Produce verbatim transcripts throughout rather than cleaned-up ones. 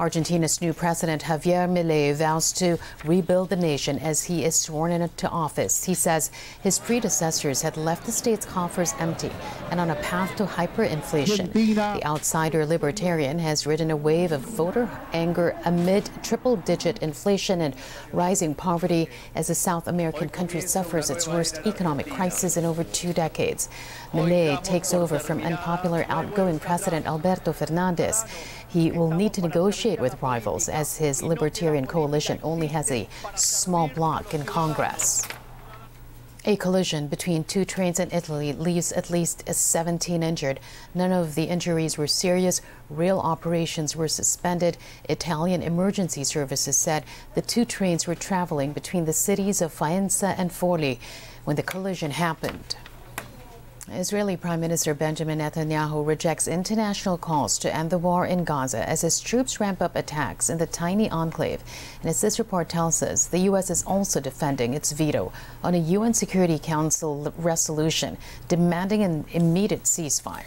Argentina's new president, Javier Milei, vows to rebuild the nation as he is sworn into office. He says his predecessors had left the state's coffers empty and on a path to hyperinflation. The outsider libertarian has ridden a wave of voter anger amid triple-digit inflation and rising poverty as the South American country suffers its worst economic crisis in over two decades. Milei takes over from unpopular outgoing President Alberto Fernandez. He will need to negotiate with rivals as his libertarian coalition only has a small bloc in Congress. A collision between two trains in Italy leaves at least seventeen injured. None of the injuries were serious. Rail operations were suspended. Italian emergency services said the two trains were traveling between the cities of Faenza and Forli when the collision happened. Israeli Prime Minister Benjamin Netanyahu rejects international calls to end the war in Gaza as his troops ramp up attacks in the tiny enclave. And as this report tells us, the U S is also defending its veto on a U N Security Council resolution demanding an immediate ceasefire.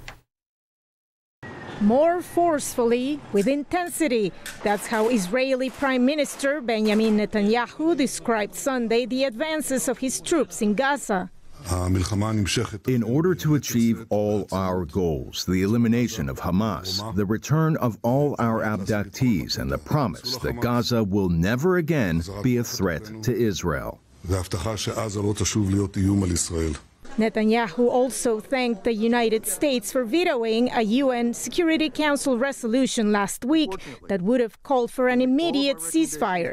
More forcefully, with intensity. That's how Israeli Prime Minister Benjamin Netanyahu described Sunday the advances of his troops in Gaza. In order to achieve all our goals, the elimination of Hamas, the return of all our abductees, and the promise that Gaza will never again be a threat to Israel. Netanyahu also thanked the United States for vetoing a U N Security Council resolution last week that would have called for an immediate ceasefire.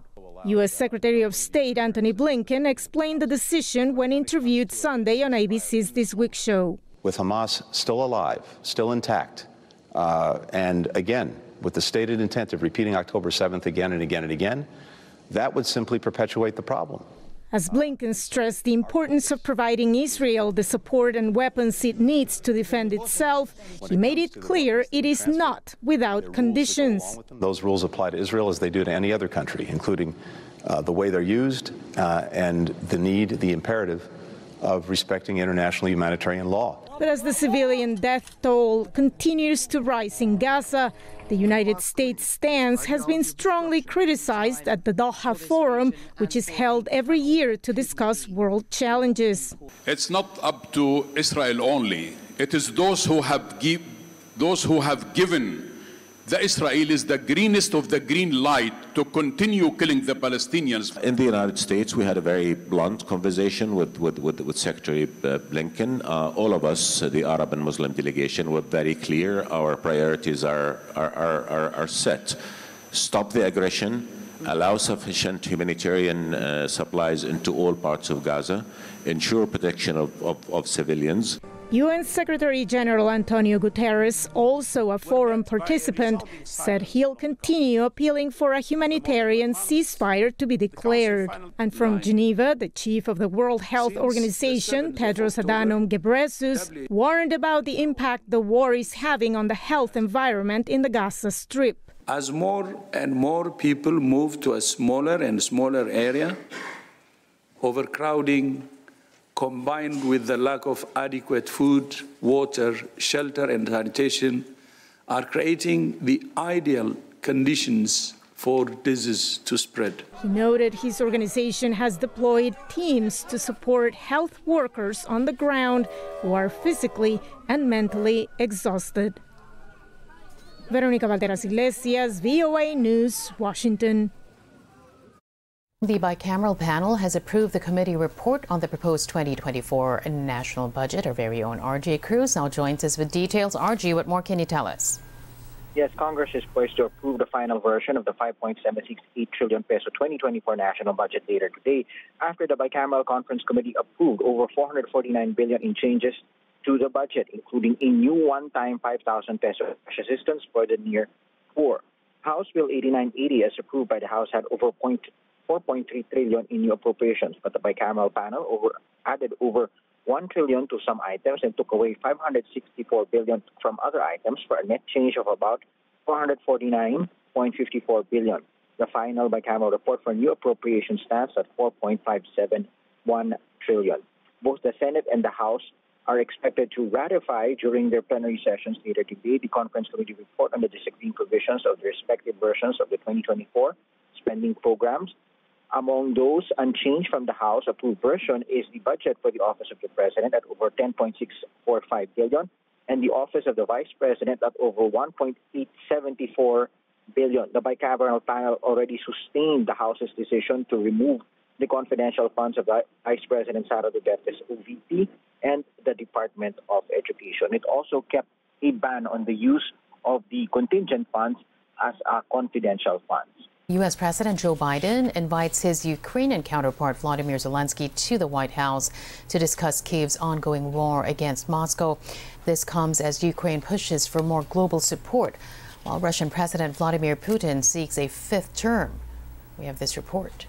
U S Secretary of State Antony Blinken explained the decision when interviewed Sunday on A B C's This Week show. With Hamas still alive, still intact, uh, and again, with the stated intent of repeating October seventh again and again and again, that would simply perpetuate the problem. As Blinken stressed the importance of providing Israel the support and weapons it needs to defend itself, he made it clear it is not without conditions. Those rules apply to Israel as they do to any other country, including uh, the way they're used uh, and the need, the imperative of respecting international humanitarian law. But as the civilian death toll continues to rise in Gaza, the United States stance has been strongly criticized at the Doha Forum, which is held every year to discuss world challenges. It's not up to Israel only. It is those who have, give, those who have given the Israelis the greenest of the green light to continue killing the Palestinians. In the United States, we had a very blunt conversation with, with, with, with Secretary Blinken. Uh, all of us, the Arab and Muslim delegation, were very clear. Our priorities are, are, are, are set. Stop the aggression, allow sufficient humanitarian uh, supplies into all parts of Gaza, ensure protection of, of, of civilians. U N Secretary General Antonio Guterres, also a forum participant, said he'll continue appealing for a humanitarian ceasefire to be declared. And from Geneva, the chief of the World Health Organization, Tedros Adhanom Ghebreyesus, warned about the impact the war is having on the health environment in the Gaza Strip. As more and more people move to a smaller and smaller area, overcrowding, combined with the lack of adequate food, water, shelter, and sanitation, are creating the ideal conditions for disease to spread. He noted his organization has deployed teams to support health workers on the ground who are physically and mentally exhausted. Veronica Valderas Iglesias, V O A News, Washington. The bicameral panel has approved the committee report on the proposed twenty twenty-four national budget. Our very own R J Cruz now joins us with details. R J, what more can you tell us? Yes, Congress is poised to approve the final version of the five point seven six eight trillion peso twenty twenty-four national budget later today, after the bicameral conference committee approved over four hundred forty-nine billion in changes to the budget, including a new one-time five thousand peso cash assistance for the near poor. House Bill eighty-nine eighty, as approved by the House, had over four point three trillion in new appropriations, but the bicameral panel over, added over one trillion to some items and took away five hundred sixty-four billion from other items for a net change of about four hundred forty-nine point five four billion. The final bicameral report for new appropriation stands at four point five seven one trillion. Both the Senate and the House are expected to ratify during their plenary sessions later today the conference committee report on the disagreeing provisions of the respective versions of the twenty twenty-four spending programs. Among those unchanged from the House approved version is the budget for the Office of the President at over ten point six four five billion dollars and the Office of the Vice President at over one point eight seven four billion dollars. The bicameral panel already sustained the House's decision to remove the confidential funds of Vice President Sara Duterte's O V P and the Department of Education. It also kept a ban on the use of the contingent funds as uh, confidential funds. U S President Joe Biden invites his Ukrainian counterpart Volodymyr Zelensky to the White House to discuss Kyiv's ongoing war against Moscow. This comes as Ukraine pushes for more global support, while Russian President Vladimir Putin seeks a fifth term. We have this report.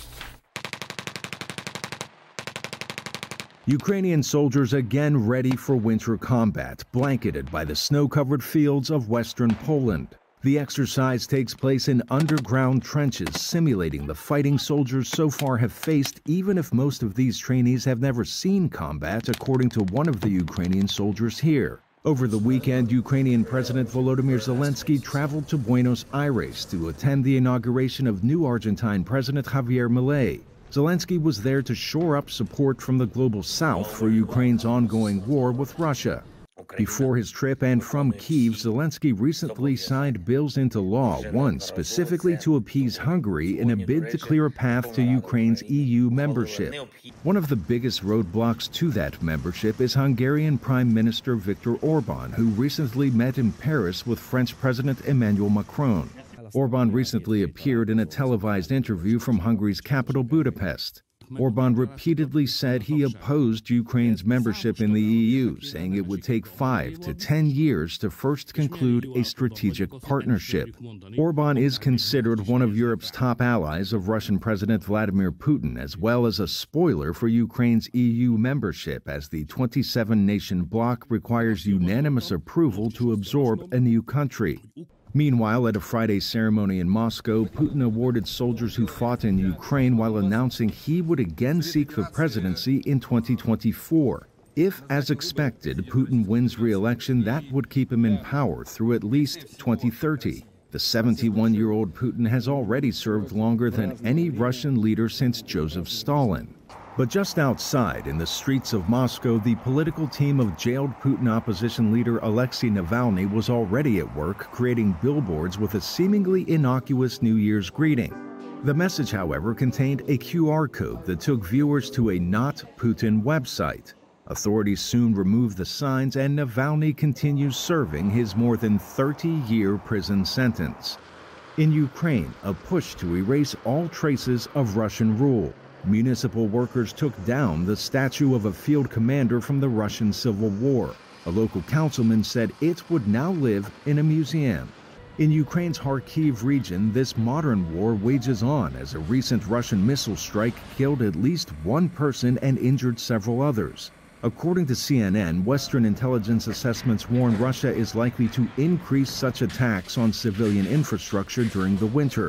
Ukrainian soldiers again ready for winter combat, blanketed by the snow-covered fields of western Poland. The exercise takes place in underground trenches, simulating the fighting soldiers so far have faced, even if most of these trainees have never seen combat, according to one of the Ukrainian soldiers here. Over the weekend, Ukrainian President Volodymyr Zelensky traveled to Buenos Aires to attend the inauguration of new Argentine President Javier Milei. Zelensky was there to shore up support from the global south for Ukraine's ongoing war with Russia. Before his trip and from Kyiv, Zelensky recently signed bills into law, one specifically to appease Hungary in a bid to clear a path to Ukraine's E U membership. One of the biggest roadblocks to that membership is Hungarian Prime Minister Viktor Orban, who recently met in Paris with French President Emmanuel Macron. Orban recently appeared in a televised interview from Hungary's capital, Budapest. Orban repeatedly said he opposed Ukraine's membership in the E U, saying it would take five to ten years to first conclude a strategic partnership. Orban is considered one of Europe's top allies of Russian President Vladimir Putin, as well as a spoiler for Ukraine's E U membership, as the twenty-seven nation bloc requires unanimous approval to absorb a new country. Meanwhile, at a Friday ceremony in Moscow, Putin awarded soldiers who fought in Ukraine while announcing he would again seek the presidency in twenty twenty-four. If, as expected, Putin wins re-election, that would keep him in power through at least twenty thirty. The seventy-one-year-old Putin has already served longer than any Russian leader since Joseph Stalin. But just outside, in the streets of Moscow, the political team of jailed Putin opposition leader Alexei Navalny was already at work creating billboards with a seemingly innocuous New Year's greeting. The message, however, contained a Q R code that took viewers to a Not Putin website. Authorities soon removed the signs, and Navalny continues serving his more than thirty-year prison sentence. In Ukraine, a push to erase all traces of Russian rule. Municipal workers took down the statue of a field commander from the Russian Civil War. A local councilman said it would now live in a museum. In Ukraine's Kharkiv region, this modern war wages on as a recent Russian missile strike killed at least one person and injured several others. According to C N N, Western intelligence assessments warn Russia is likely to increase such attacks on civilian infrastructure during the winter.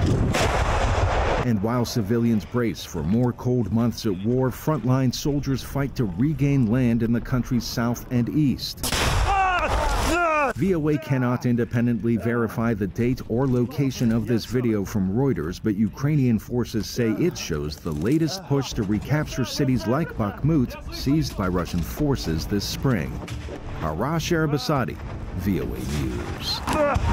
And while civilians brace for more cold months at war, frontline soldiers fight to regain land in the country's south and east. V O A cannot independently verify the date or location of this video from Reuters, but Ukrainian forces say it shows the latest push to recapture cities like Bakhmut, seized by Russian forces this spring. Arash Arabasadi, V O A News.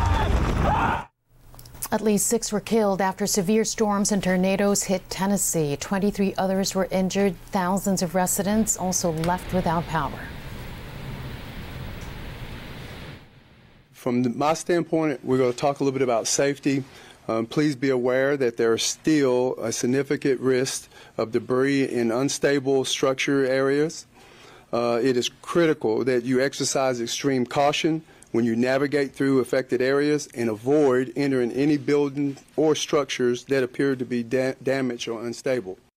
At least six were killed after severe storms and tornadoes hit Tennessee. twenty-three others were injured. Thousands of residents also left without power. From my standpoint, we're going to talk a little bit about safety. Um, please be aware that there is still a significant risk of debris in unstable structure areas. Uh, it is critical that you exercise extreme caution when you navigate through affected areas and avoid entering any building or structures that appear to be da- damaged or unstable.